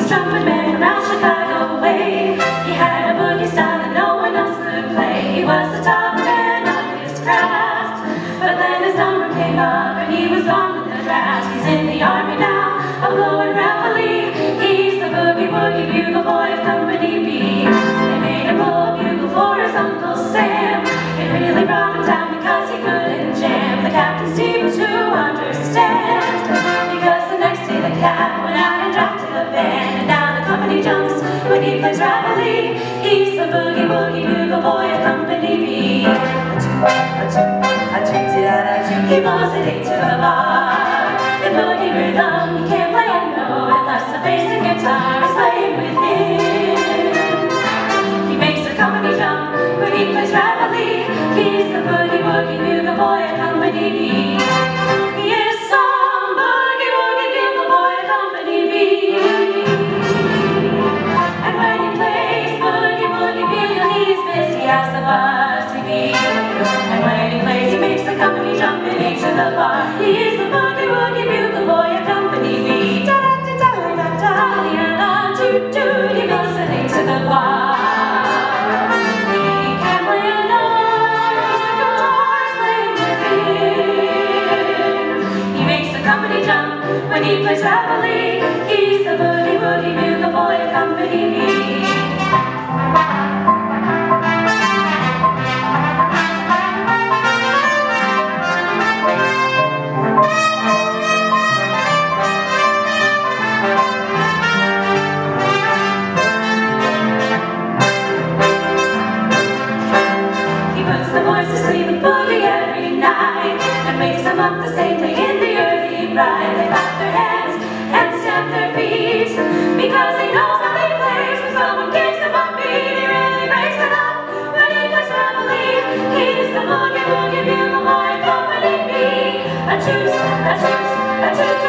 trumpet man from out Chicago way. He had a boogie style that no one else could play. He was the top man of his craft, but then his number came up and he was gone with the draft. He's in the army now, a blowing reveille. He's the boogie woogie bugle boy of Company B. They made him blow a bugle for his Uncle Sam. It really brought him down because he couldn't jam. The captain seemed to understand, because the next day the cat went out and drafted a band. And now the company jumps when he plays reveille. He's the boogie woogie bugle boy of Company B. He blows it 8 to the bar. In boogie rhythm, he can't play a note unless the basic guitar is playing with him. He makes the company jump when he plays reveille. He's the boogie woogie bugle boy of Company B. He is some boogie woogie bugle boy of Company B. And when he plays boogie woogie bugle, he's busy as the buzz TV. And when he plays, he makes the company jump and into the bar. He is the boogie woogie bugle boy of Company B. Da da da da da da da da toot toot. He blows it into the bar. He can't play a note, the guitar's playing with him. He makes the company jump when he plays reveille. He's the boogie woogie bugle boy of Company B. Wakes them up the same day in the early bride. They clap their hands and stamp their feet because they know how they plays. When someone gives them a beat, he really breaks it up when he plays reveille. He's the boogie woogie bugle boy of Company B. A toot, a toot, a toot.